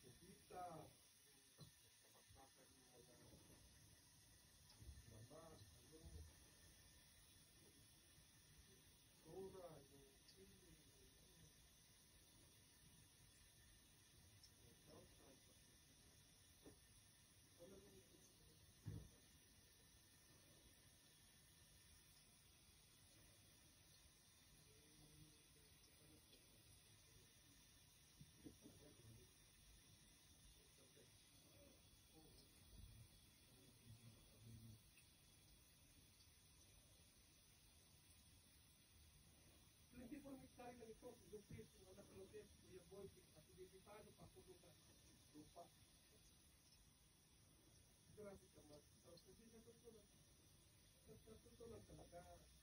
kubita, kapakpakan ng mga baba, Dora, yung chili, yung sausan, wala nang Plentiful hectare lang ito, lupit, yung anak lupit, Kuya Boy, at hindi paano papulo ka lupa. Grabe ka mas. Tapos hindi natutunan. Natutunan talaga.